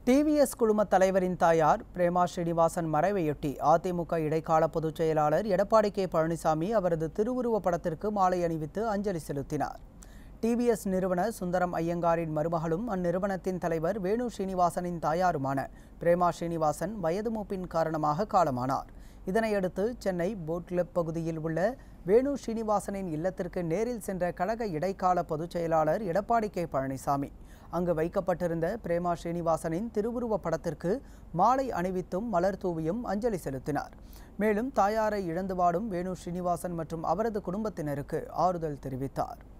TVS குழும தலைவரின் தாயார் பிரேமா ஸ்ரீனிவாசன் மறைவையொட்டி அதிமுக இடைக்கால பொதுச் செயலாளர் எடப்பாடி கே பழனிசாமி அவரது திருவுருவப் படத்திற்கு மாலை அணிவித்து அஞ்சலி செலுத்தினார். டிவிஎஸ் நிறுவனர் சுந்தரம் ஐயங்காரின் மருமகளும் அந்நிறுவனத்தின் தலைவர் வேணு ஸ்ரீனிவாசனின் தாயாருமான பிரேமா ஸ்ரீனிவாசன் வயது மூப்பின் காரணமாக காலமானார். இதனையடுத்து சென்னை போட் கிளப் பகுதியில் உள்ள வேணு ஸ்ரீனிவாசனின் இல்லத்திற்கு நேரில் சென்ற கழக இடைக்கால பொதுச் செயலாளர் எடப்பாடி கே பழனிசாமி அங்கு வைக்கப்பட்டிருந்த பிரேமா ஸ்ரீனிவாசனின் திருவுருவப் படத்திற்கு மாலை அணிவித்தும் மலர் தூவியும் அஞ்சலி செலுத்தினார். மேலும் தாயாரை இழந்து வாடும் வேணு ஸ்ரீனிவாசன் மற்றும் அவரது குடும்பத்தினருக்கு ஆறுதல் தெரிவித்தார்.